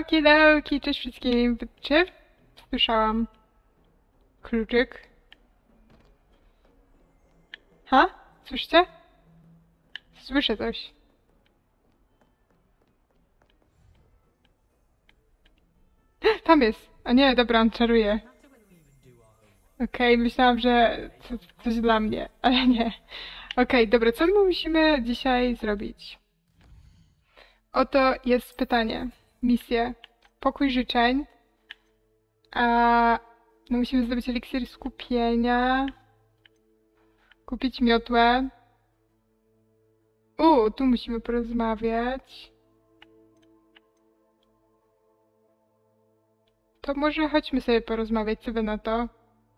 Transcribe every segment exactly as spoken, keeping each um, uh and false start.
Okidoki, cześć wszystkim. Czy słyszałam kluczyk? Ha? Słyszycie? Słyszę coś. Tam jest. A nie, dobra, on czaruje. Okej, okay, myślałam, że to coś dla mnie, ale nie. Okej, okay, dobra, co my musimy dzisiaj zrobić? Oto jest pytanie. Misje. Pokój życzeń. A no musimy zdobyć eliksir skupienia. Kupić miotłę. U, tu musimy porozmawiać. To może chodźmy sobie porozmawiać, co wy na to?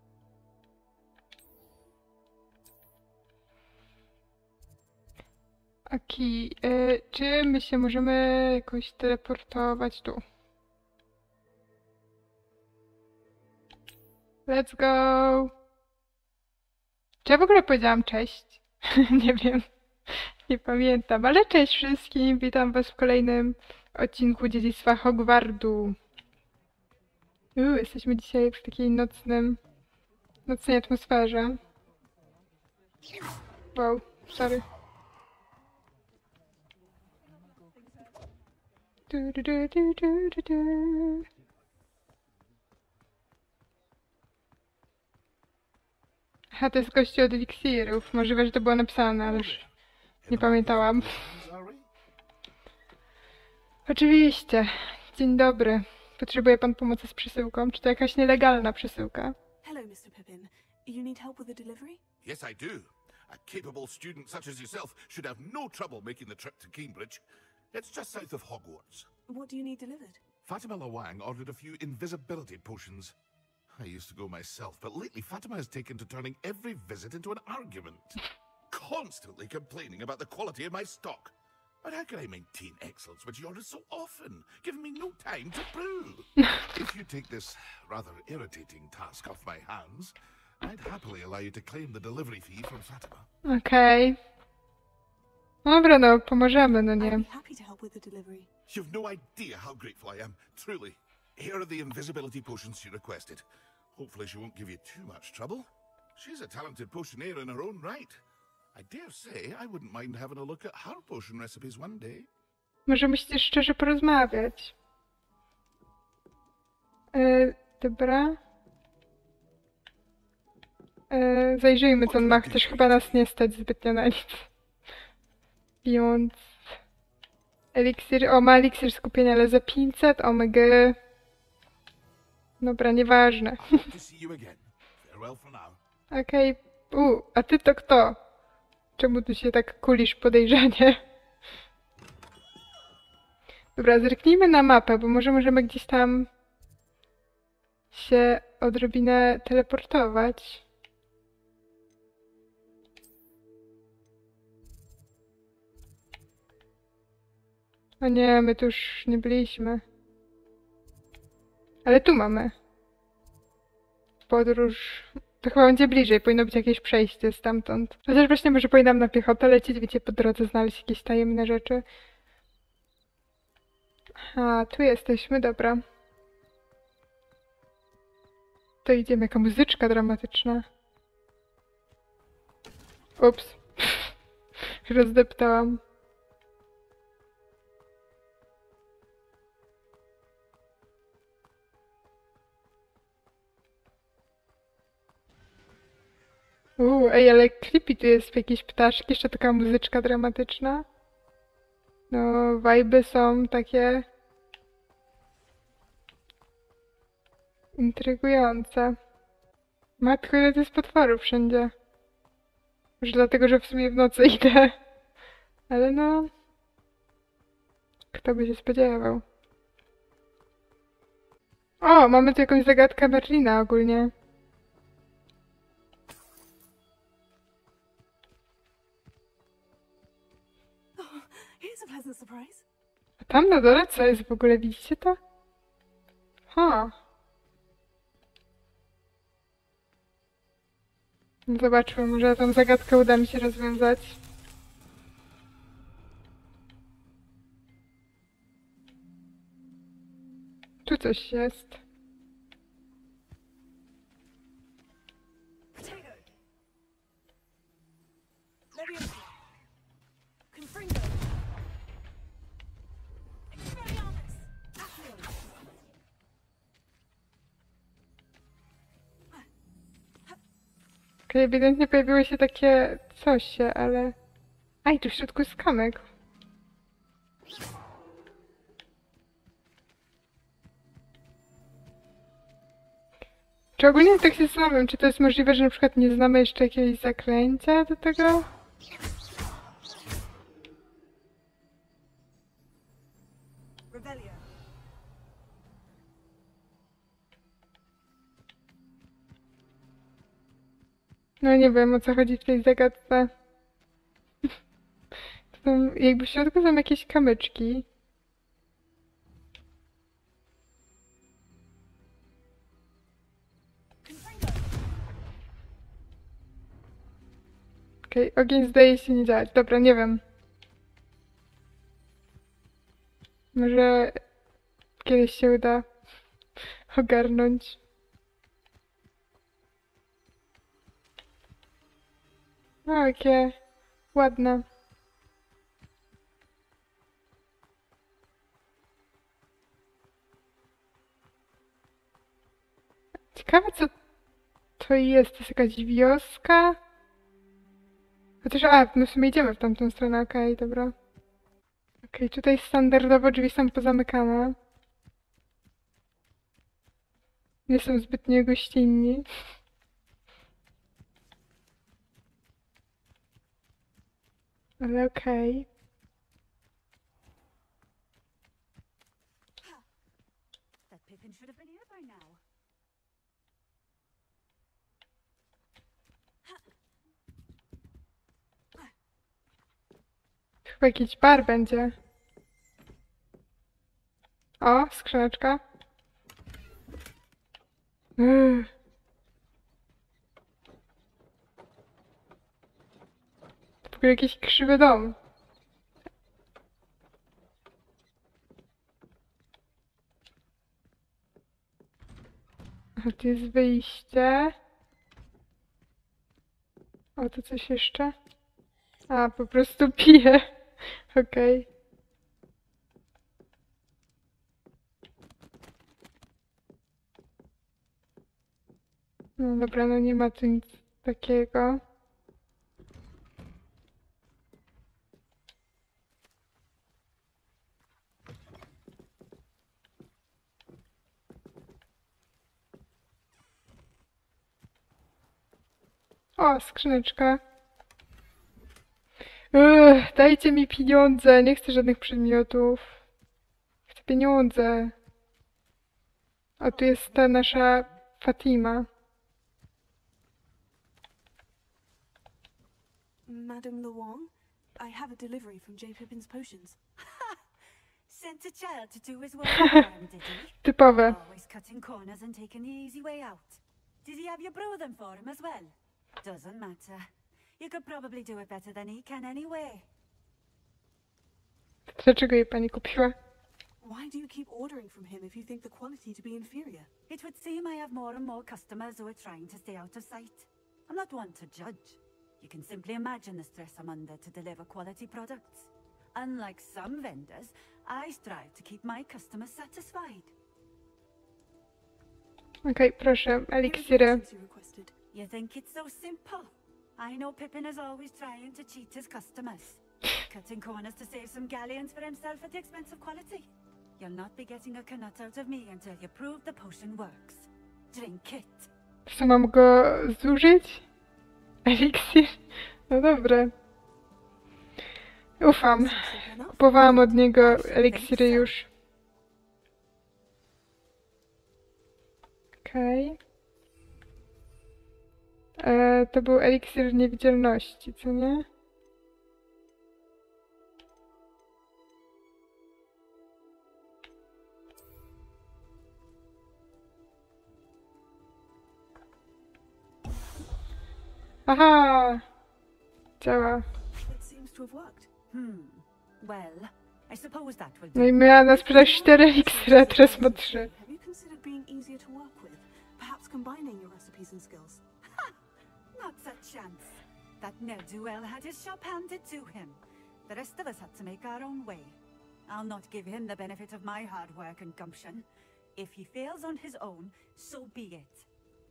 Okej, okay. Czy my się możemy jakoś teleportować tu? Let's go! Czy ja w ogóle powiedziałam cześć? Nie wiem, nie pamiętam, ale cześć wszystkim, witam was w kolejnym odcinku Dziedzictwa Hogwartu. Uuu, jesteśmy dzisiaj w takiej nocnym, nocnej atmosferze. Wow, sorry. Du, du, du, du, du, du, du. Aha, to jest gościu od eliksirów. Możliwe, że to było napisane, ale już nie pamiętałam. Oczywiście. Dzień dobry. Potrzebuje pan pomocy z przesyłką? Czy to jakaś nielegalna przesyłka? Hello, mister Pippin. You need help with the delivery? Yes, I do. A capable student such as yourself should have no trouble making the trip to Cambridge. It's just south of Hogwarts. What do you need delivered? Fatima Lawang ordered a few invisibility potions. I used to go myself, but lately Fatima has taken to turning every visit into an argument. Constantly complaining about the quality of my stock. But how can I maintain excellence when she orders so often, giving me no time to brew? If you take this rather irritating task off my hands, I'd happily allow you to claim the delivery fee from Fatima. Okej. Okay. Dobra, no, pomożemy, no nie. I'd be happy to help with the delivery. You've no idea how grateful I am, truly. Here are the invisibility potions she requested. Hopefully she won't give you too much trouble. She's a talented potioneer in her own right. I dare say I wouldn't mind having a look at her potion recipes one day. Może musicie szczerze porozmawiać. E, dobra. E, zajrzyjmy, co on ma, chociaż chyba nas nie stać zbytnio na nic. Więc... Eliksir... O, ma eliksir skupienia, ale za pięćset, omega. Dobra, nieważne. Okej. Okay. U, a ty to kto? Czemu tu się tak kulisz podejrzanie? Dobra, zerknijmy na mapę, bo może możemy gdzieś tam się odrobinę teleportować. O nie, my tu już nie byliśmy. Ale tu mamy podróż. To chyba będzie bliżej, powinno być jakieś przejście stamtąd. Chociaż właśnie może powinnam na piechotę lecieć, wiecie, po drodze znaleźć jakieś tajemne rzeczy. A, tu jesteśmy, dobra. To idziemy, jaka muzyczka dramatyczna. Ups. Rozdeptałam. Uuu, ej, ale creepy tu jest jakieś ptaszki, jeszcze taka muzyczka dramatyczna. No, vibe są takie... intrygujące. Matko, ile to jest potworów wszędzie. Może dlatego, że w sumie w nocy idę. Ale no... Kto by się spodziewał? O, mamy tu jakąś zagadkę Merlina ogólnie. A tam na dole co jest w ogóle? Widzicie to? Ha. Zobaczmy, może tą zagadkę uda mi się rozwiązać. Tu coś jest. Potato. Leviosa. Confringo. Expelliarmus. Accio. Okej, ewidentnie pojawiły się takie coś, ale... Aj, tu w środku jest kamyk. Czy ogólnie tak się zastanawiam, czy to jest możliwe, że na przykład nie znamy jeszcze jakiegoś zaklęcia do tego? Revelio. No nie wiem, o co chodzi w tej zagadce. To są, jakby w środku są jakieś kamyczki. Confringo. Okej, ogień zdaje się nie działać. Dobra, nie wiem. Może kiedyś się uda ogarnąć. O, jakie ładne. Ciekawe, co to jest. To jest jakaś wioska? Chociaż, a, my w sumie idziemy w tamtą stronę, okej, dobra. Okej, tutaj standardowo drzwi są pozamykane. Nie są zbytnio gościnni. Ale okej. That Pippin should have been here by now. Chyba jakiś bar będzie. O, skrzyneczka. Uuu. To w ogóle jakiś krzywy dom. A tu jest wyjście. O, to coś jeszcze? A, po prostu piję. Okej. No dobra, no nie ma tu nic takiego. O, skrzyneczka. Ugh, dajcie mi pieniądze, nie chcę żadnych przedmiotów. Chcę pieniądze. O, tu jest ta nasza Fatima. Madame Luong, I have a delivery from J. Pippin's potions. Sent a child to do his work for him, did he? Typowe. Always cutting corners and taking the easy way out. Did he have you brew them for him as well? Doesn't matter. You could probably do it better than he can anyway. Dlaczego jej pani kupiła? Why do you keep ordering from him if you think the quality to be inferior? It would seem I have more and more customers who are trying to stay out of sight. I'm not one to judge. You can simply imagine the stress I'm under to deliver quality products. Unlike some vendors, I strive to keep my customers satisfied. Okej, proszę, Here are the eliksiry. potions you requested. You think it's so simple? I know Pippin is always trying to cheat his customers. Cutting corners to save some galleons for himself at the expense of quality. You'll not be getting a knut out of me until you prove the potion works. Drink it. Co, mam go zużyć? Eliksir? No dobre. Ufam. Seems simple enough. Kupowałam od niego eliksiry już. Okej. E, To był eliksir niewidzialności, co nie? Aha! Działa. It seems to have worked. Hmm. Well, I suppose that will No do. i miała nas sprzedać cztery eliksiry, a teraz ma trzy. to work with, perhaps combining your recipes and skills. Not a chance. That ne'er-do-well had his shop handed to him. The rest of us had to make our own way. I'll not give him the benefit of my hard work and gumption. If he fails on his own, so be it.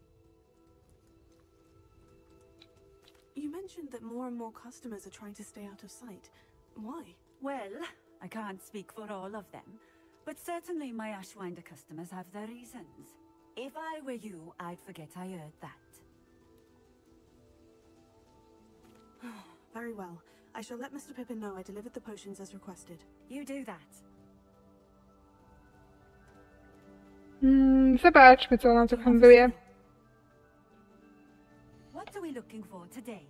You mentioned that more and more customers are trying to stay out of sight. Why? Well, I can't speak for all of them, but certainly my Ashwinder customers have their reasons. If I were you, I'd forget I heard that. Very well. I shall let Mister Pippin know I delivered the potions as requested. You do that. Mm, zobaczmy, co ona tu handluje. What are we looking for today?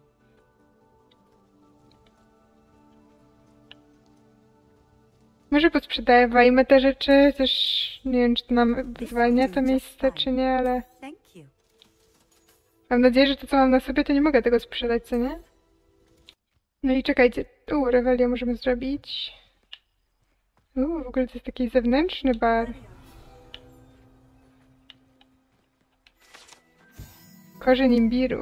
Może posprzedawajmy te rzeczy, też nie wiem, czy to nam zwalnia to miejsce, czy nie, ale Thank you. mam nadzieję, że to, co mam na sobie, to nie mogę tego sprzedać, co nie? No i czekajcie, u, Revelio możemy zrobić. U, w ogóle to jest taki zewnętrzny bar. Korzeń imbiru.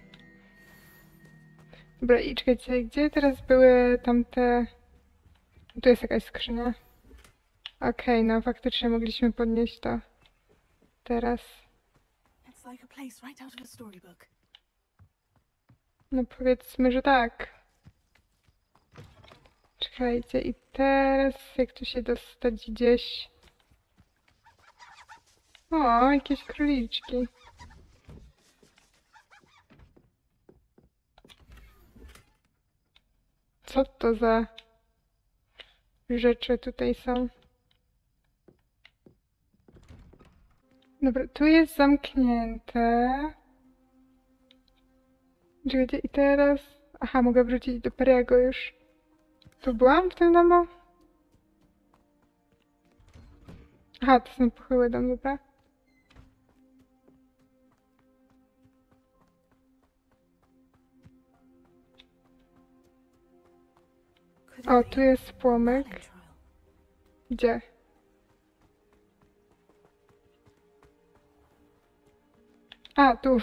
Dobra, i czekajcie, gdzie teraz były tamte... Tu jest jakaś skrzynia. Okej, okay, no faktycznie mogliśmy podnieść to teraz. It's like a place right out of a storybook. No powiedzmy, że tak. Czekajcie, i teraz jak tu się dostać gdzieś... O, jakieś króliczki. Co to za rzeczy tutaj są? Dobra, tu jest zamknięte. Czekajcie, i teraz... Aha, mogę wrócić do Periego już. Tu byłam w tym domu? Aha, to są pochyły dom, dobra. O, tu jest płomyk. Gdzie? A, tu.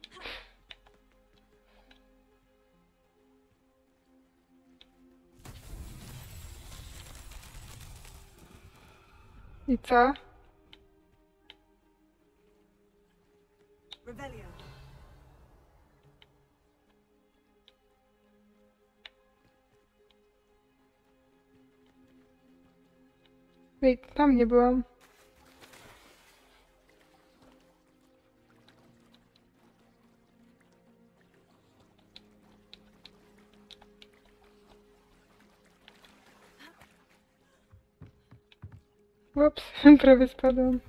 I co? Revelio. Ej, tam nie byłam. Ups, prawie spadłam.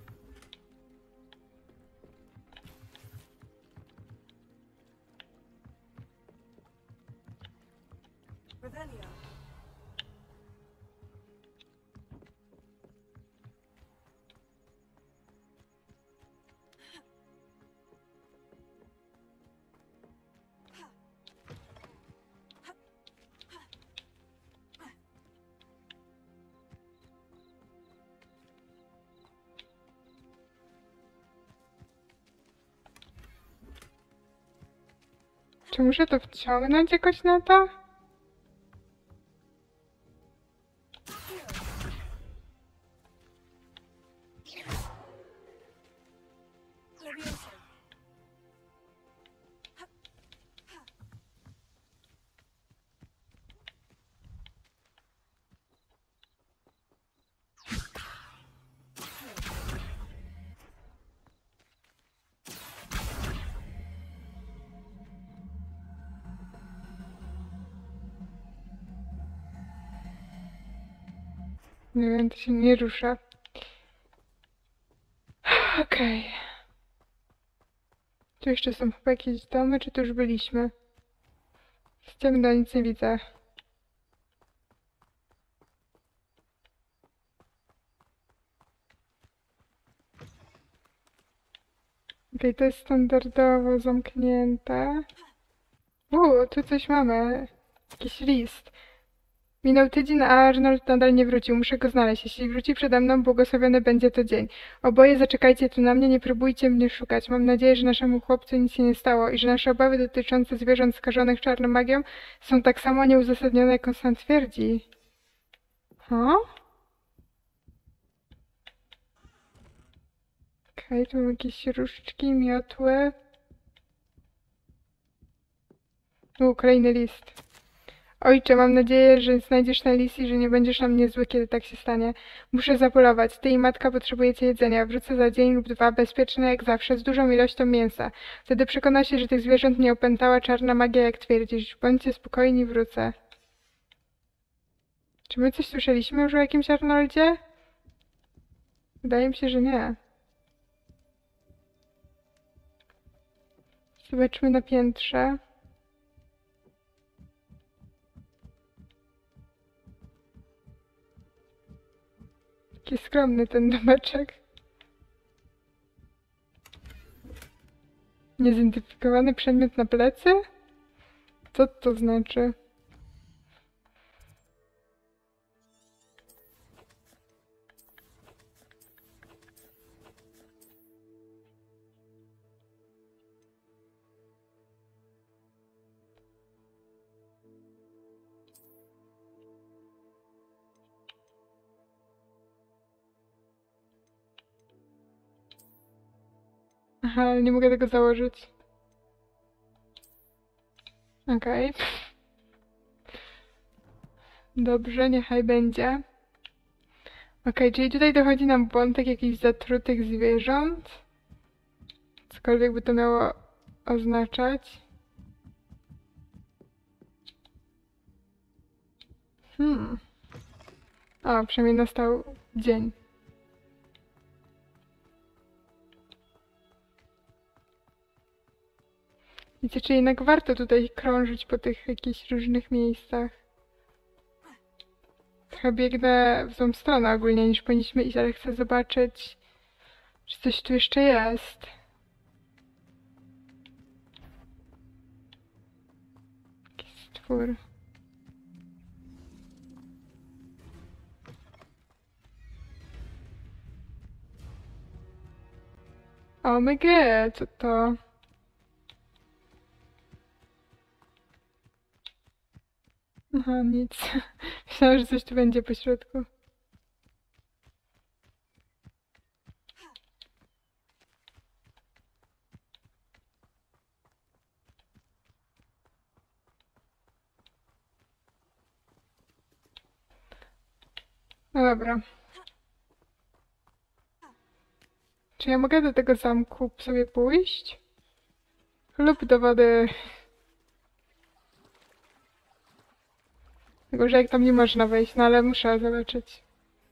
Revelio. Czy muszę to wciągnąć jakoś na to? Levioso. Nie wiem, to się nie rusza. Okej. Okay. Tu jeszcze są chyba jakieś domy, czy tu już byliśmy? Z ciemno, nic nie widzę. Okej, okay, to jest standardowo zamknięte. Uuu, tu coś mamy. Jakiś list. Minął tydzień, a Arnold nadal nie wrócił. Muszę go znaleźć. Jeśli wróci przede mną, błogosławiony będzie to dzień. Oboje zaczekajcie tu na mnie, nie próbujcie mnie szukać. Mam nadzieję, że naszemu chłopcu nic się nie stało i że nasze obawy dotyczące zwierząt skażonych czarną magią są tak samo nieuzasadnione, jak on sam twierdzi. Ha? Okej, tu mam jakieś różdżki, miotły. U, kolejny list. Ojcze, mam nadzieję, że znajdziesz ten list i że nie będziesz na mnie zły, kiedy tak się stanie. Muszę zapolować. Ty i matka potrzebujecie jedzenia. Wrócę za dzień lub dwa, bezpieczne jak zawsze, z dużą ilością mięsa. Wtedy przekona się, że tych zwierząt nie opętała czarna magia, jak twierdzisz. Bądźcie spokojni, wrócę. Czy my coś słyszeliśmy już o jakimś Arnoldzie? Wydaje mi się, że nie. Zobaczmy na piętrze. Taki skromny ten domeczek. Niezidentyfikowany przedmiot na plecy? Co to znaczy? Aha, ale nie mogę tego założyć. Okej. Okay. Dobrze, niechaj będzie. Okej, okay, czyli tutaj dochodzi nam wątek jakichś zatrutych zwierząt. Cokolwiek by to miało oznaczać. Hmm. O, przynajmniej nastał dzień. Wiecie, czy jednak warto tutaj krążyć po tych jakichś różnych miejscach? Trochę biegnę w tą stronę ogólnie niż powinniśmy iść, ale chcę zobaczyć, czy coś tu jeszcze jest. Jakiś stwór. O my god, co to? Aha, nic. Myślałam, że coś tu będzie po środku. No dobra. Czy ja mogę do tego zamku sobie pójść? Lub do wody? Tylko, że jak tam nie można wejść, no ale muszę zobaczyć.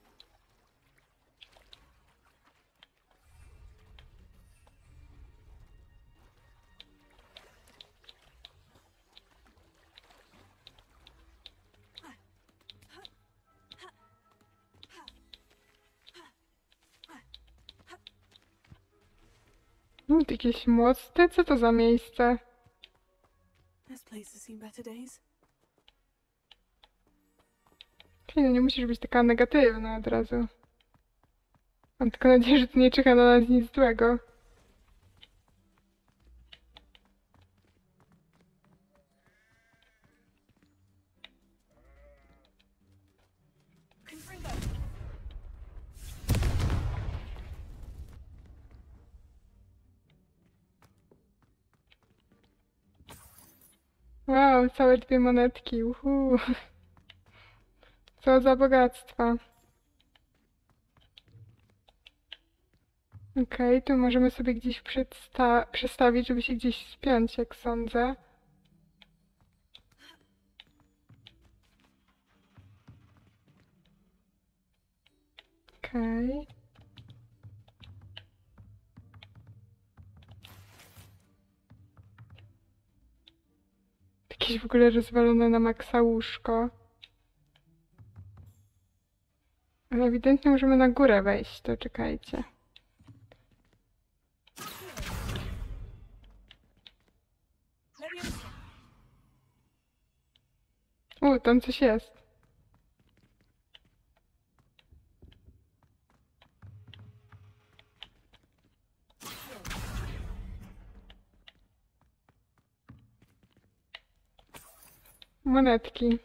Hmm, jakieś mosty? Co to za miejsce? This place has seen better days. Okej, no nie musisz być taka negatywna od razu. Mam tylko nadzieję, że tu nie czeka na nas nic złego. Wow, całe dwie monetki, uhu. Co za bogactwa. Okej, okay, tu możemy sobie gdzieś przestawić, żeby się gdzieś spiąć, jak sądzę. Okej. Okay. Jakieś w ogóle rozwalone na maksa łóżko. Ale ewidentnie możemy na górę wejść, to czekajcie. U, tam coś jest. Monetki.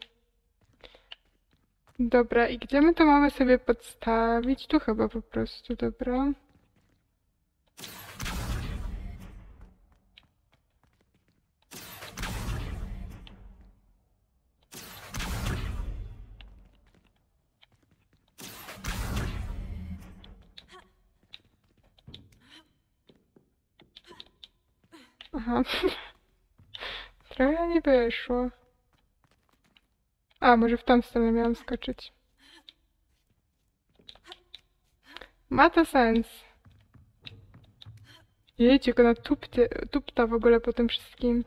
Dobra, i gdzie my to mamy sobie podstawić? Tu chyba po prostu, dobra. Aha. Trochę nie wyszło. A, może w tą stronę miałam skoczyć. Ma to sens. Jejcie, jak ona tupcie, tupta w ogóle po tym wszystkim.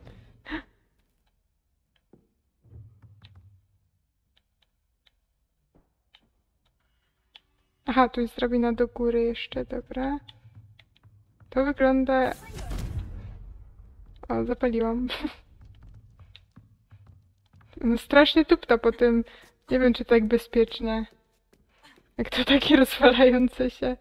Aha, tu jest drabina do góry jeszcze, dobra. To wygląda... O, zapaliłam. No strasznie tupta po tym. Nie wiem, czy tak bezpiecznie. Jak to takie rozwalające się.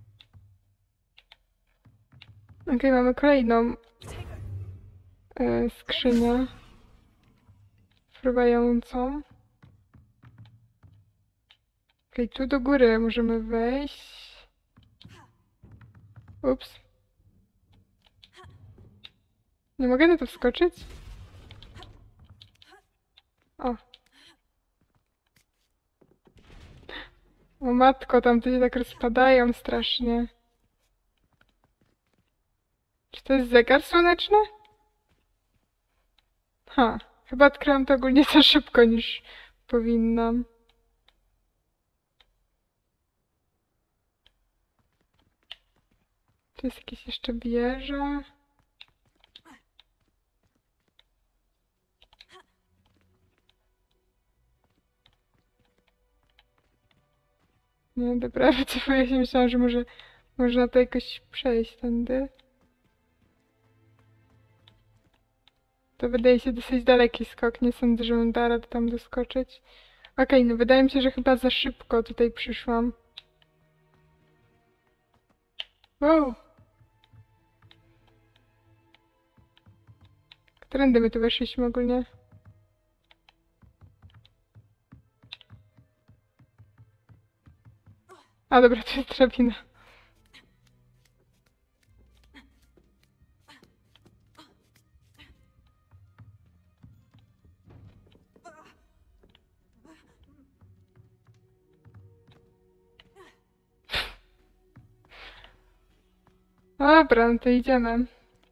Okej, okay, mamy kolejną e, skrzynię. Fruwającą. Okej, okay, tu do góry możemy wejść. Ups. Nie mogę na to wskoczyć? O. O matko, tam to się tak rozpadają strasznie. Czy to jest zegar słoneczny? Ha, chyba odkryłam to ogólnie za szybko niż powinnam. Tu jest jakieś jeszcze wieża. Nie, dobra, wycofuję się, myślałam, że może można to jakoś przejść tędy. To wydaje się dosyć daleki skok, nie sądzę, że bym dała radę tam doskoczyć. Okej, okay, no wydaje mi się, że chyba za szybko tutaj przyszłam. Wow! Którędy my tu weszliśmy ogólnie? A dobra, to jest drabina. Dobra, no to idziemy.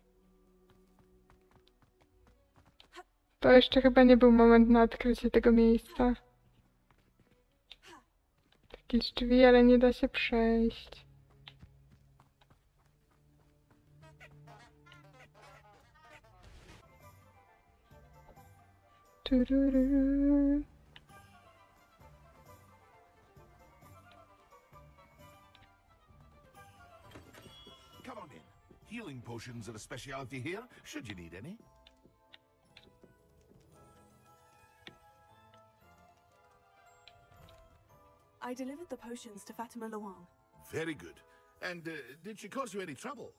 To jeszcze chyba nie był moment na odkrycie tego miejsca. Jakieś drzwi, ale nie da się przejść. Tururu. Come on in. Healing potions are a specialty here, should you need any. I delivered the potions to Fatima Luang. Very good. And uh, did she cause you any trouble?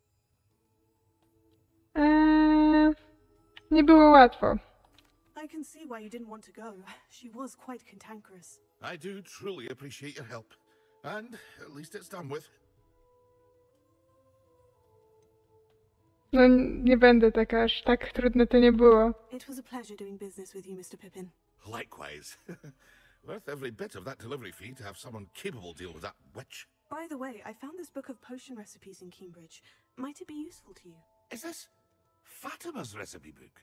Eee, nie było łatwo. I can see why you didn't want to go. She was quite cantankerous. I do truly appreciate your help. And at least it's done with. No nie będę taka, aż tak trudne to nie było. It was a pleasure doing business with you, Mister Pippin. Likewise. Worth every bit of that delivery fee to have someone capable deal with that witch. By the way, I found this book of potion recipes in Cambridge. Might it be useful to you? Is this Fatima's recipe book?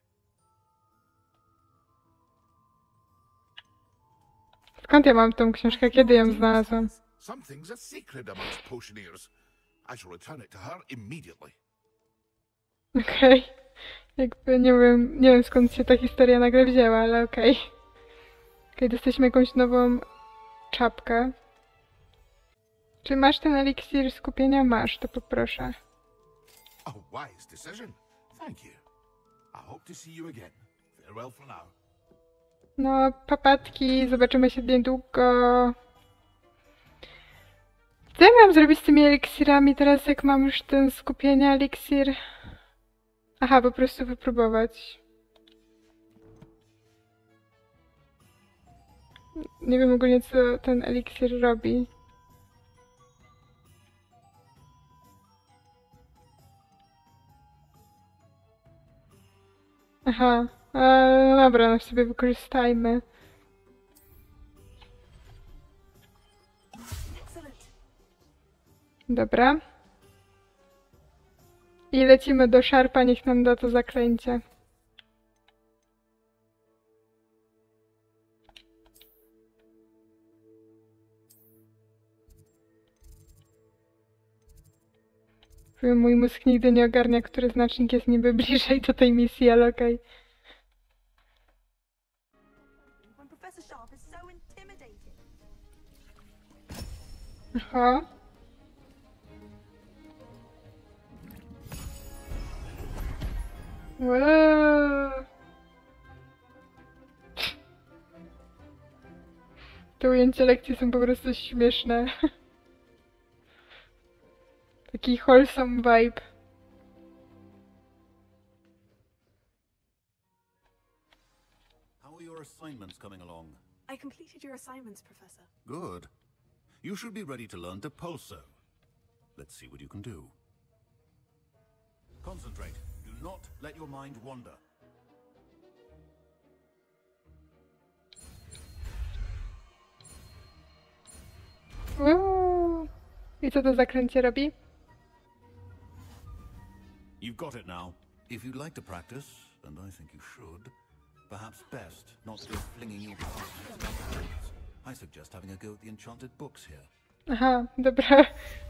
Skąd ja mam tą książkę? Kiedy ją znalazłam? Something's a secret amongst potioneers. I shall return it to her immediately. Okej. Okay. Jakby nie wiem, nie wiem skąd się ta historia nagle wzięła, ale okej. Okay. Okej, okay, dostaliśmy jakąś nową czapkę. Czy masz ten eliksir skupienia? Masz, to poproszę. A wise decision. Thank you. I hope to see you again. Farewell for now. No, papatki, zobaczymy się niedługo. Co ja miałam zrobić z tymi eliksirami teraz, jak mam już ten skupienia eliksir? Aha, po prostu wypróbować. Nie wiem ogólnie, co ten eliksir robi. Aha, e, no dobra, no sobie wykorzystajmy. Excellent. Dobra. I lecimy do szarpa, niech nam da to zaklęcie. Mój mózg nigdy nie ogarnia, który znacznik jest niby bliżej do tej misji, ale okej. When Professor Sharp is so intimidating. Aha. Wow. Te ujęcia lekcji są po prostu śmieszne. Taki wholesome vibe. How are your assignments coming along? I completed your assignments, Professor. Good. You should be ready to learn Depulso. Let's see what you can do. Concentrate. Do not let your mind wander. Uuu. I co to zaklęcie robi? You've got it now. If you'd like to practice, and I think you should, perhaps best not to go flinging your past into other things. I suggest having a go at the enchanted books here. Aha, dobra.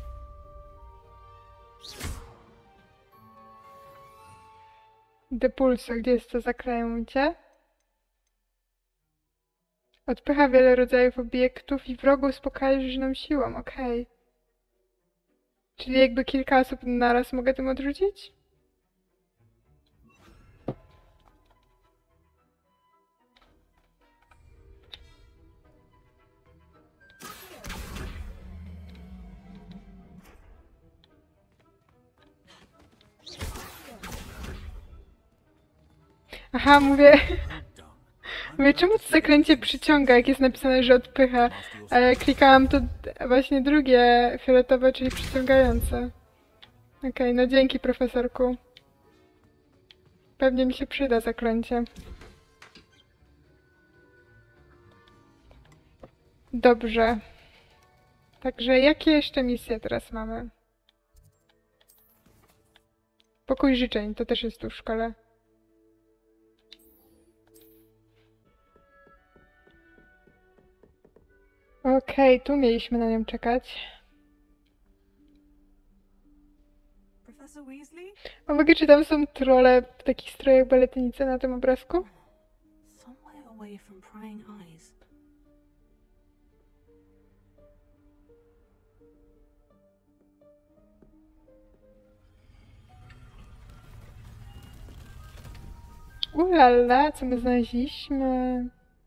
Depulso, gdzie jest to zaklęcie? Odpycha wiele rodzajów obiektów i wrogów uspokajaną siłą, okej. Okay. Czyli jakby kilka osób naraz mogę tym odrzucić? Aha, mówię... Mówię, czemu to zaklęcie przyciąga, jak jest napisane, że odpycha, ale klikałam to właśnie drugie fioletowe, czyli przyciągające. Okej, okay, no dzięki, profesorku. Pewnie mi się przyda zaklęcie. Dobrze. Także jakie jeszcze misje teraz mamy? Pokój życzeń, to też jest tu w szkole. Okej, okay, tu mieliśmy na nią czekać. Professor Weasley? A mogę, czy tam są trolle w takich strojach baletynicy na tym obrazku? Somewhere away from prying eyes. Ulala, co my znaleźliśmy?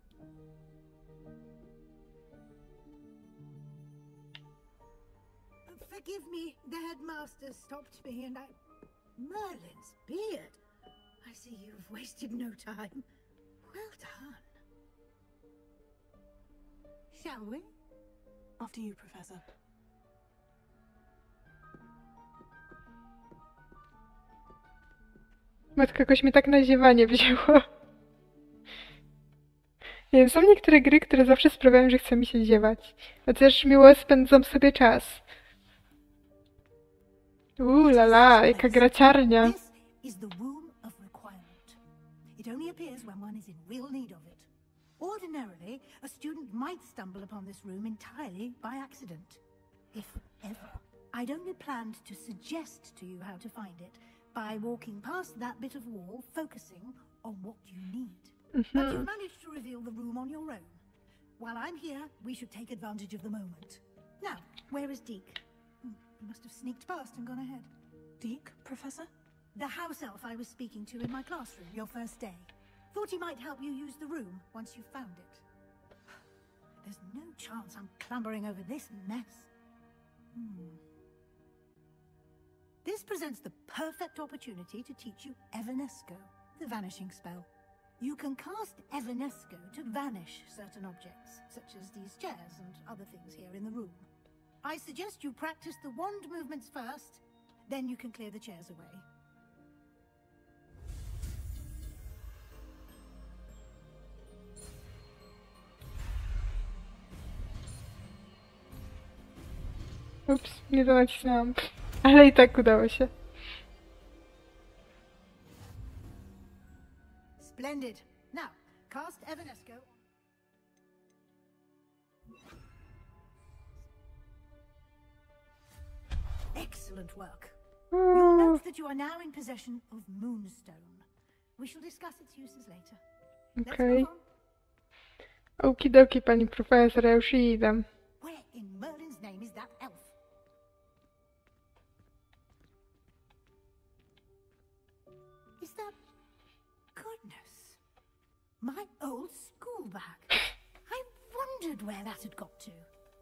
Forgive me, the headmaster stopped me and I... Merlin's beard! I see you've wasted no time. Well done. Shall we? After you, Professor. Matka, jakoś mnie tak na ziewanie wzięło. Nie wiem, są niektóre gry, które zawsze sprawiają, że chce mi się ziewać. Chociaż miło spędzam sobie czas. Uuu, lala, jaka graciarnia. This is the room of requirement. It only appears when one is in real need of it. Ordinarily, a student might stumble upon this room entirely by accident. If ever. I'd only planned to suggest to you how to find it by walking past that bit of wall, focusing on what you need. But you've managed to reveal the room on your own. While I'm here, we should take advantage of the moment. Now, where is Deke? He must have sneaked past and gone ahead. Deke, Professor? The house elf I was speaking to in my classroom your first day. Thought he might help you use the room once you've found it. There's no chance I'm clambering over this mess. Hmm. This presents the perfect opportunity to teach you Evanesco, the vanishing spell. You can cast Evanesco to vanish certain objects, such as these chairs and other things here in the room. I suggest you practice the wand movements first, then you can clear the chairs away. Ups, nie to nacisnęłam. Ale i tak udało się. Splendid. Now, cast Evanesco. Excellent work. You'll note that you are now in possession of Moonstone. We shall discuss its uses later. Let's Okej. move on. Okidoki, pani profesor, ja już idę. Where in Merlin's name is that elf? Is that... Goodness. My old school bag. I wondered where that had got to.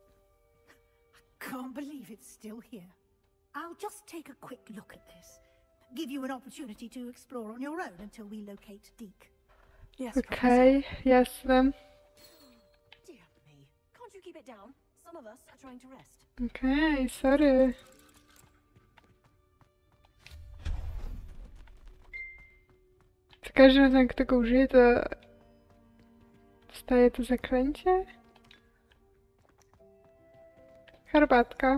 I can't believe it's still here. I'll just take a quick look at this. Give you an opportunity to explore on your own until we locate Deke. Yes, Professor. Okej, jasne. Dear me. Can't you keep it down? Some of us are trying to rest. Okej, sorry. Za każdym razem, jak tego użyję, to... Dostaję to zaklęcie? Herbatka.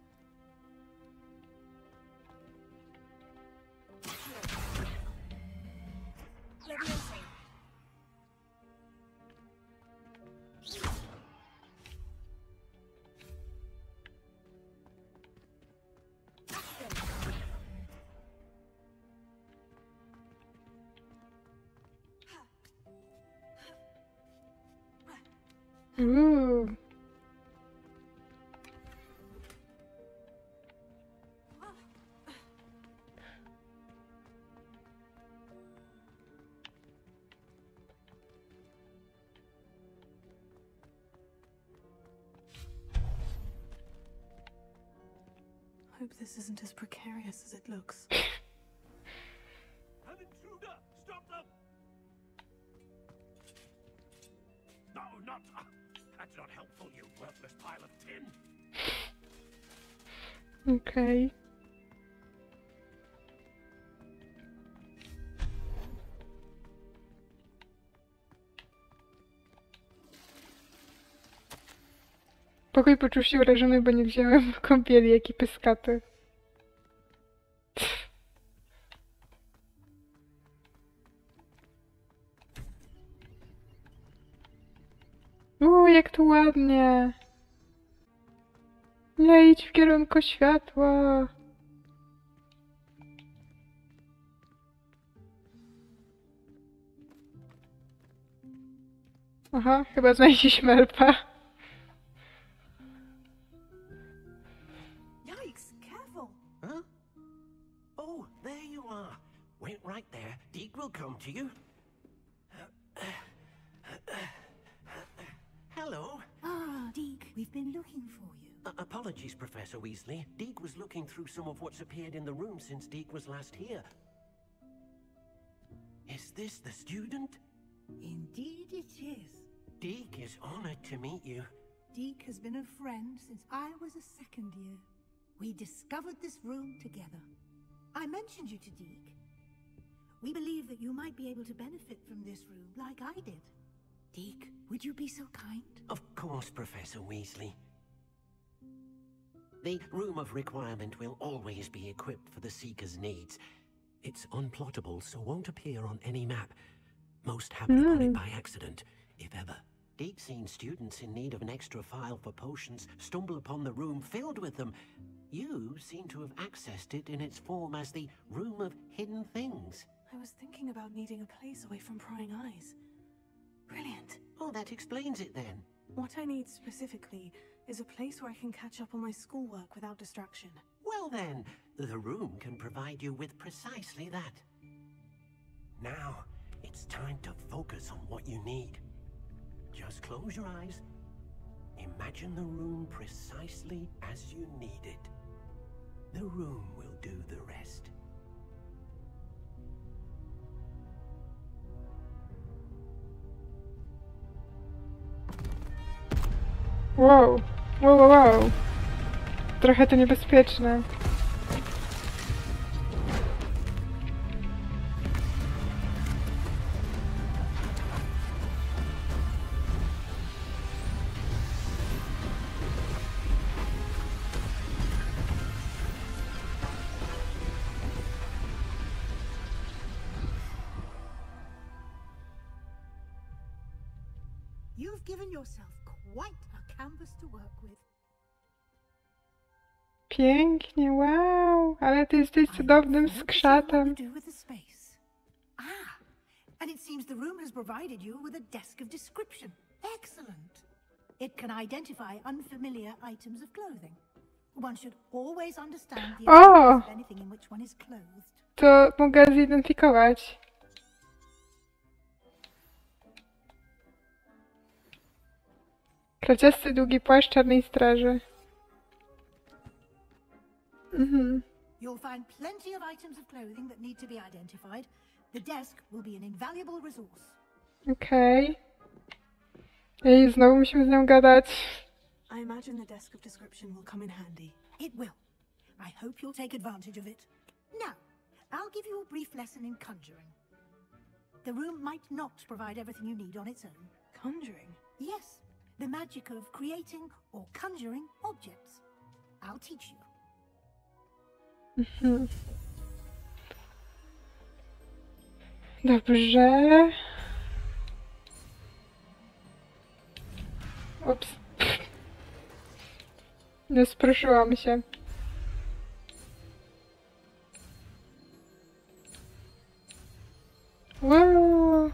Uuu. Hope this isn't as precarious as it looks. An intruder! Stop them! No, not... Uh, that's not helpful, you worthless pile of tin. Okej. Pokój poczuł się urażony, bo nie wziąłem kąpieli ekipy skaty. Uuu, jak tu ładnie. Nie idź w kierunku światła. Aha, chyba znaleźliśmy elfa. Yikes! Careful! Huh? Oh, there you are. Wait right there. Deke will come to you. Hello. Ah, Deke, we've been looking for you. Uh, apologies, Professor Weasley. Deke was looking through some of what's appeared in the room since Deke was last here. Is this the student? Indeed it is. Deke is honored to meet you. Deke has been a friend since I was a second year. We discovered this room together. I mentioned you to Deke. We believe that you might be able to benefit from this room like I did. Deke, would you be so kind? Of course, Professor Weasley. The Room of Requirement will always be equipped for the Seeker's needs. It's unplottable, so won't appear on any map. Most happen upon it by accident, if ever. Deke's seen students in need of an extra file for potions stumble upon the room filled with them. You seem to have accessed it in its form as the Room of Hidden Things. I was thinking about needing a place away from prying eyes. Brilliant. Oh, that explains it then. What I need specifically is a place where I can catch up on my schoolwork without distraction. Well then, the room can provide you with precisely that. Now, it's time to focus on what you need. Just close your eyes. Imagine the room precisely as you need it. The room will do the rest. Wow, wow, wow, wow. Trochę to niebezpieczne. You've given yourself quite a canvas to work with. Pięknie, wow. Ale ty jesteś cudownym skrzatem. Do with the space. Ah, and it seems the room has provided you with a desk of description. Excellent. It can identify unfamiliar items of clothing. One should always understand the Oh. appearance of anything in which one is clothed. To mogę zidentyfikować. Kraciasty długi płaszcz czarnej straży. Mhm. You'll find plenty of items of clothing that need to be identified. The desk will be an invaluable resource. Okej. Okay. I znowu musimy z nią gadać. I imagine the desk of description will come in handy. It will. I hope you'll take advantage of it. Now, I'll give you a brief lesson in conjuring. The room might not provide everything you need on its own. Conjuring? Yes, the magic of creating or conjuring objects. I'll teach you. Mhm. Dobrze. Ups. Nie sproszyłam się. Wow.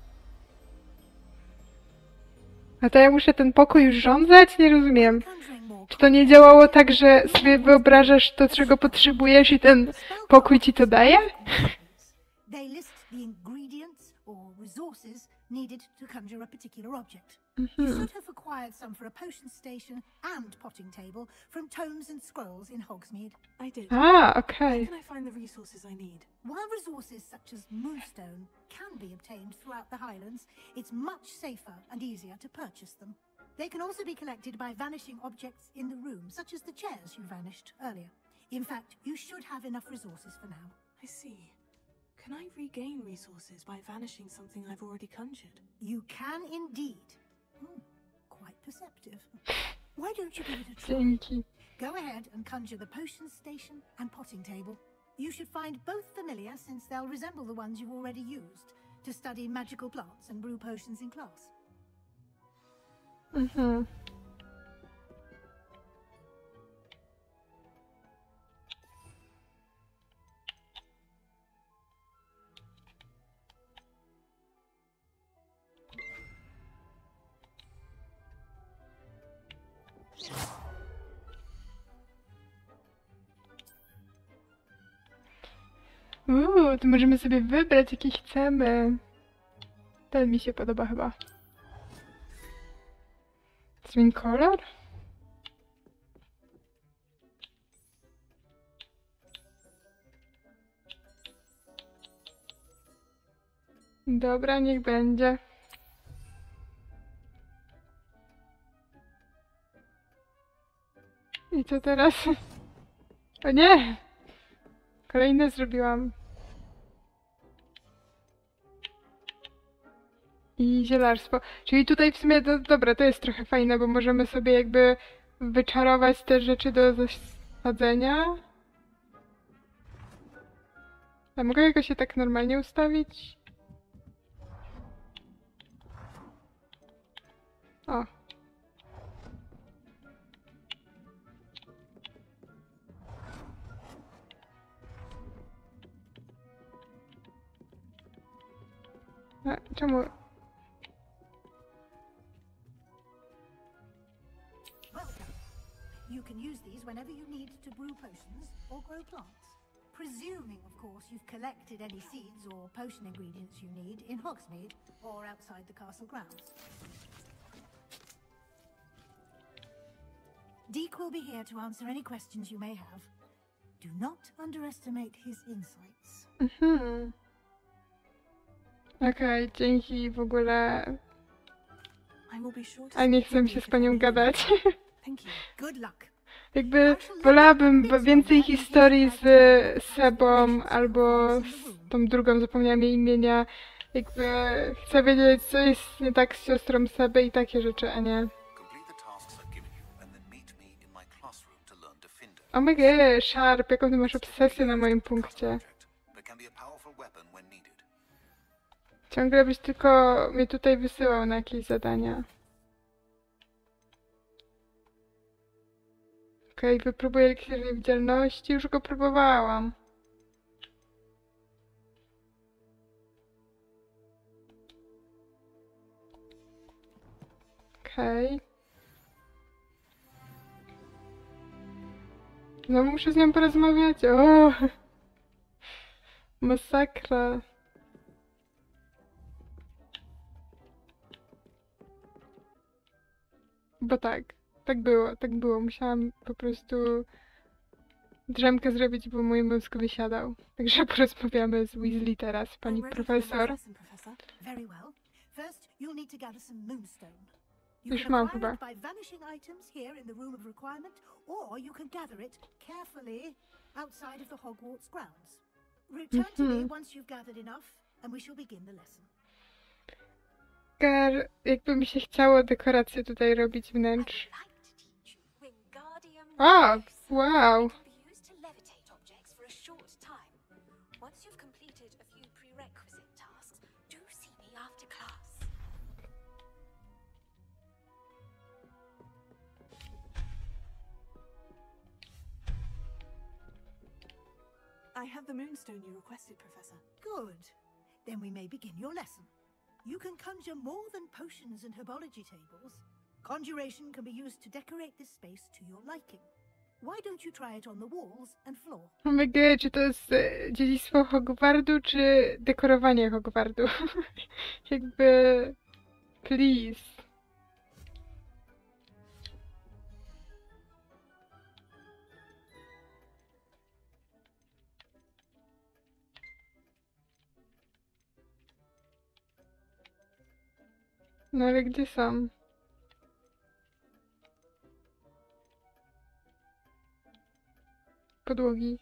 A to ja muszę ten pokój już rządzać? Nie rozumiem. Czy to nie działało tak, że sobie wyobrażasz to, czego potrzebujesz i ten pokój ci to daje? They list the ingredients or resources needed to conjure a particular object. Mhm. You should have acquired some for a potion station and potting table from tomes and scrolls in Hogsmeade. I did. A, Where okej. can I find the resources I need? While resources such as moonstone can be obtained throughout the Highlands, it's much safer and easier to purchase them. They can also be collected by vanishing objects in the room, such as the chairs you vanished earlier. In fact, you should have enough resources for now. I see. Can I regain resources by vanishing something I've already conjured? You can indeed. Hmm, quite perceptive. Why don't you give it a try? Dzięki. Go ahead and conjure the potion station and potting table. You should find both familiar since they'll resemble the ones you've already used to study magical plants and brew potions in class. Mhm. Uuu, to możemy sobie wybrać, jaki chcemy. Ten mi się podoba chyba. Zmień kolor? Dobra, niech będzie. I co teraz? O nie! Kolejne zrobiłam. I zielarstwo. Czyli tutaj w sumie, do, dobra, to jest trochę fajne, bo możemy sobie jakby wyczarować te rzeczy do zasadzenia. A mogę jakoś się tak normalnie ustawić? O. A, czemu? Welcome. You can use these whenever you need to brew potions or grow plants. Presuming, of course, you've collected any seeds or potion ingredients you need in Hogsmeade or outside the castle grounds. Deke will be here to answer any questions you may have. Do not underestimate his insights. Mhm. Okej, dzięki w ogóle. I will be sure to A nie speak chcę with się you z if panią I need gadać. Thank you. Good luck. Jakby wolałabym b- więcej historii z Sebą albo z tą drugą, zapomniałam jej imienia. Jakby chcę wiedzieć, co jest nie tak z siostrą Seby i takie rzeczy, a nie. Complete the tasks I've given you and then meet me in my classroom to learn Defender. O my god, Sharp, jaką ty masz obsesję na moim punkcie. That can be a powerful weapon when needed. Ciągle byś tylko mnie tutaj wysyłał na jakieś zadania. Okej, okay, wypróbuję eliksir niewidzialności, już go próbowałam. Okej. Okay. No muszę z nią porozmawiać. O! Masakra. Bo tak, tak było, tak było. Musiałam po prostu drzemkę zrobić, bo mój mózg wysiadał. Także porozmawiamy z Weasley teraz, pani I'm ready for my profesor. lesson, Professor. Very well. First, you'll need to gather some moonstone. You Już can mam acquire chyba. it by vanishing items here in the room of requirement, or you can gather it carefully outside of the Hogwarts grounds. Return to me Mhm. once you've gathered enough, and we shall begin the lesson. Gar, jakby mi się chciało dekoracje tutaj robić wnętrz. O, wow. Once you've completed a few prerequisite tasks, do see me after class. I have the moonstone you requested, Professor. Good. Then we may begin your lesson. You can conjure more than potions and herbology tables. Conjuration can be used to decorate this space to your liking. Why don't you try it on the walls and floor? Oh my god, czy to jest e, dziedzictwo Hogwartu, czy dekorowanie Hogwartu? Jakby... Please. No ale gdzie są? Podłogi.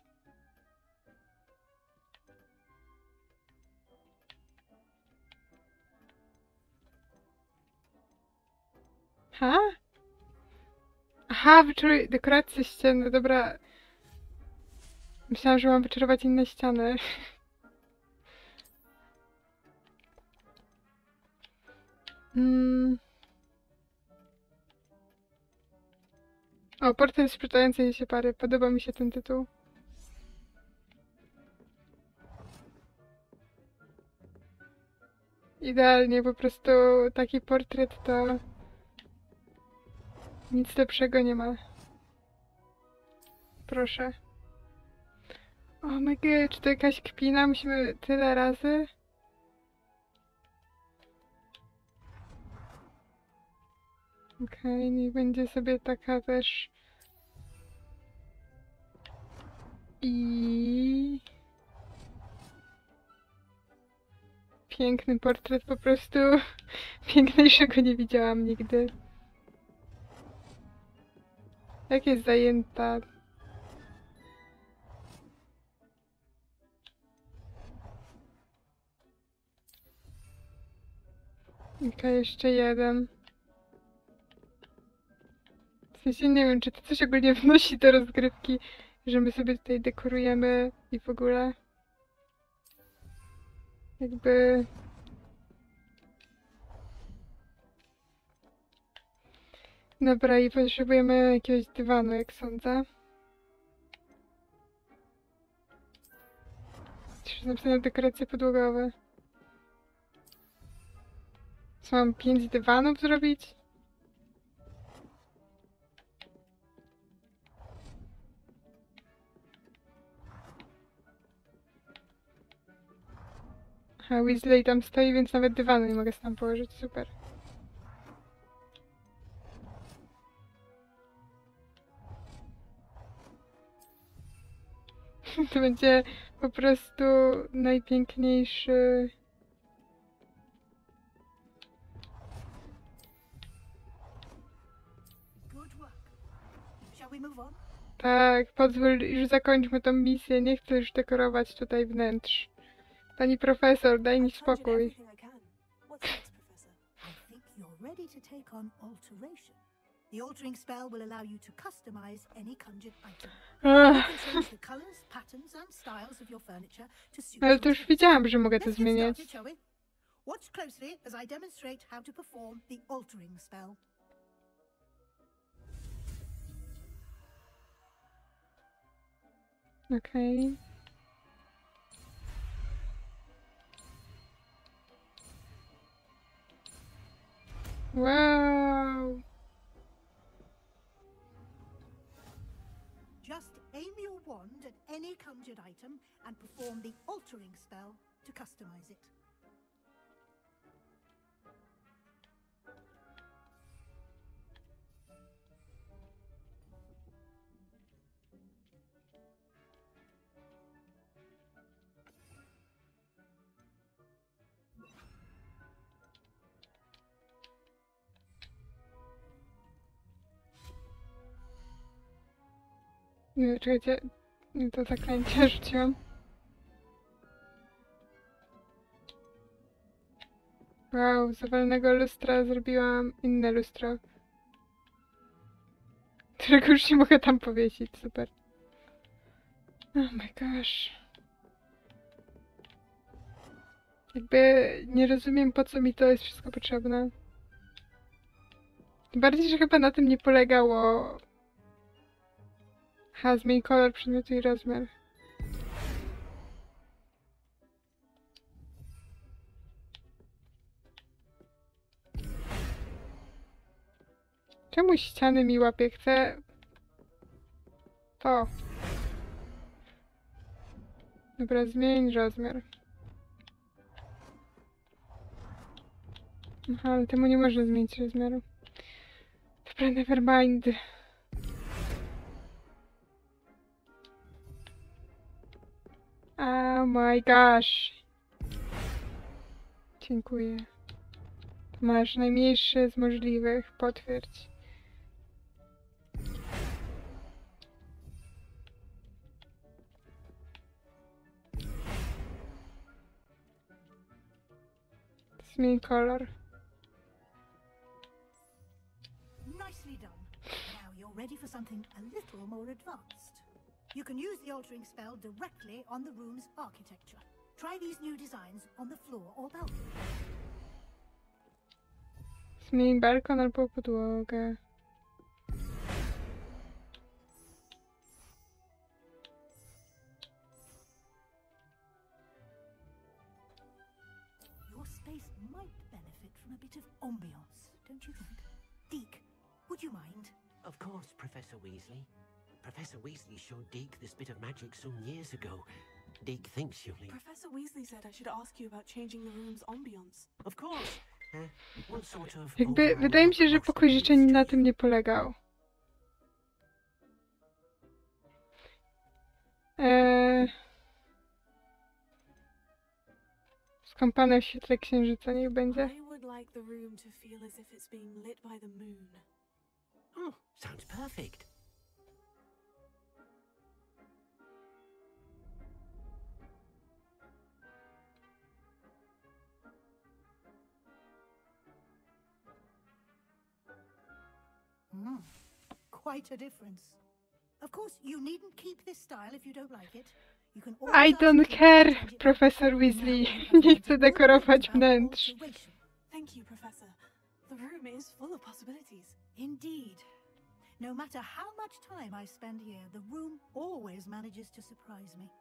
Ha? Aha, wyczuruj dekoracje ścienne, dobra. Myślałam, że mam wyczarować inne ściany. mm. O, portret sprzątającej się pary. Podoba mi się ten tytuł. Idealnie, po prostu taki portret to nic lepszego nie ma. Proszę. Oh my god, czy to jakaś kpina? Musimy tyle razy? Okej, okay, niech będzie sobie taka też. I... Piękny portret, po prostu piękniejszego nie widziałam nigdy. Jak jest zajęta? Okej, okay, jeszcze jeden. W sensie nie wiem, czy to coś ogólnie wnosi do rozgrywki, że my sobie tutaj dekorujemy i w ogóle. Jakby... Dobra, i potrzebujemy jakiegoś dywanu, jak sądzę. Czy napisane dekoracje podłogowe? Co, mam pięć dywanów zrobić? A Weasley tam stoi, więc nawet dywanu nie mogę tam położyć. Super. To będzie po prostu najpiękniejszy... Shall we move on? Tak, pozwól, już zakończmy tą misję. Nie chcę już dekorować tutaj wnętrz. Pani profesor, daj mi I've conjured spokój. everything I can. What's next, Professor? I think you're ready to take on alteration. The altering spell will allow you to customize any conjured item. You Ach, can change the colors, patterns, and styles of your furniture to suit ale your to już taste. wiedziałam, że mogę to Let's get zmieniać. started, shall we? Watch closely as I demonstrate how to perform the altering spell. Okej. Wow. Just aim your wand at any conjured item and perform the altering spell to customize it. Nie, czekajcie. Nie, to zaklęcie rzuciłam. Wow, zowalnego lustra zrobiłam inne lustro. Którego już nie mogę tam powiesić, super. Oh my gosh. Jakby nie rozumiem, po co mi to jest wszystko potrzebne. Tym bardziej, że chyba na tym nie polegało. Ha, zmień kolor przedmiotu i rozmiar. Czemu ściany mi łapie? Chcę... To. Dobra, zmień rozmiar. Aha, ale temu nie można zmienić rozmiaru. Dobra, nevermind. Oh my gosh. Dziękuję. Masz najmniejszy z możliwych. Potwierdź. Zmień kolor. Nicely done. Now you're ready for something a little more advanced. You can use the altering spell directly on the room's architecture. Try these new designs on the floor or balcony. Zmień balkon albo podłogę. Your space might benefit from a bit of ambiance, don't you think? Deke, would you mind? Of course, Professor Weasley. Professor Weasley showed Deke this bit of magic some years ago. Deke thinks you'll need... Professor Weasley said I should ask you about changing the room's ambience. Of course. Uh, what sort of Jakby, overall wydaje mi się, że look pokój most życzeń appeals na to tym you? nie polegał. Eee... Skąpane w świetle księżyca niech będzie. I would like the room to feel as if it's being lit by the moon. Oh, sounds perfect. Hmm, quite a difference. Of course, you needn't keep this style if you don't like it. You can always I ask don't me to care, change it. Profesor Now Weasley. we have Nie learned chcę all dekorować about wnętrz. alteration. Thank you, Professor. The room is full of possibilities. Indeed. No matter how much time I spend here, the room always manages to surprise me.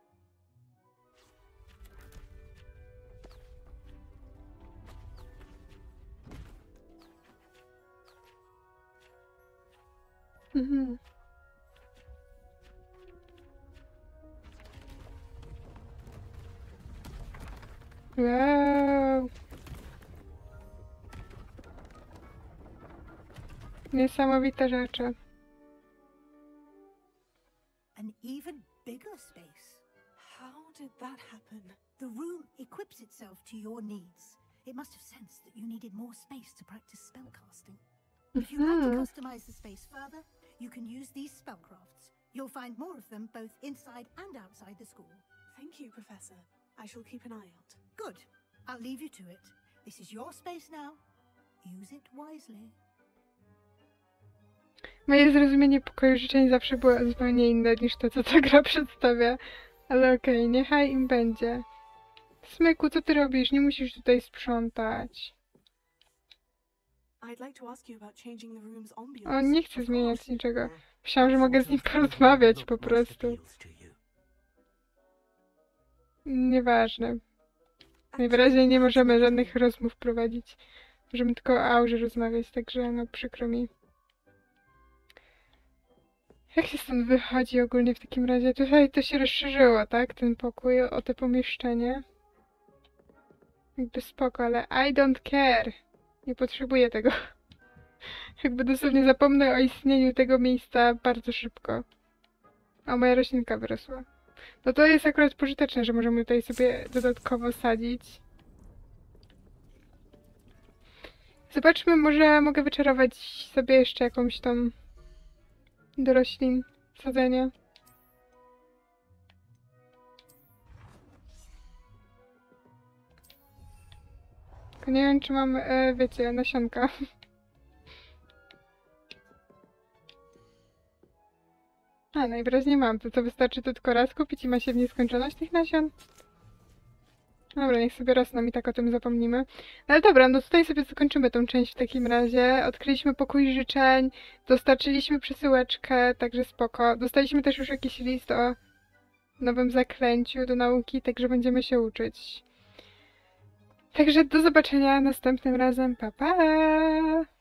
Mhm. Wow. Niesamowite rzeczy. An even bigger space. How did that happen? The room equips itself to your needs. It must have sensed that you needed more space to practice spellcasting. If you'd like to Mhm. customize the space further, you can use these spellcrafts. You'll find more of them both inside and outside the school. Thank you, Professor. I shall keep an eye out. Good. I'll leave you to it. This is your space now. Use it wisely. Moje zrozumienie pokoju życzeń zawsze było zupełnie inne niż to, co ta gra przedstawia. Ale okej, niechaj im będzie. Smyku, co ty robisz? Nie musisz tutaj sprzątać. I'd like to ask you about changing the room's ambience. O, nie chcę zmieniać niczego. Myślałam, że mogę z nim porozmawiać po prostu. Nieważne. Najwyraźniej nie możemy żadnych rozmów prowadzić. Możemy tylko o aurze rozmawiać, także no przykro mi. Jak się stąd wychodzi ogólnie w takim razie? Tutaj to się rozszerzyło, tak? Ten pokój, o te pomieszczenie. Jakby spoko, ale I don't care. Nie potrzebuję tego. Jakby dosłownie zapomnę o istnieniu tego miejsca bardzo szybko. O, moja roślinka wyrosła. No to jest akurat pożyteczne, że możemy tutaj sobie dodatkowo sadzić. Zobaczmy, może mogę wyczarować sobie jeszcze jakąś tą do roślin sadzenia. Tylko nie wiem, czy mam, e, wiecie, nasionka. A, najwyraźniej mam. To co, wystarczy to tylko raz kupić i ma się w nieskończoność tych nasion? Dobra, niech sobie rosną i tak o tym zapomnimy. No ale dobra, no tutaj sobie zakończymy tą część w takim razie. Odkryliśmy pokój życzeń, dostarczyliśmy przesyłeczkę, także spoko. Dostaliśmy też już jakiś list o nowym zaklęciu do nauki, także będziemy się uczyć. Także do zobaczenia następnym razem. Pa, pa!